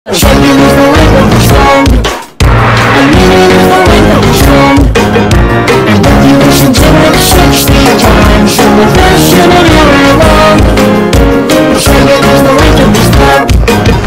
Shaking is the way that we're strong. And leaning is the way that we're strong. And if you listen to it 60 times, you'll refresh in it.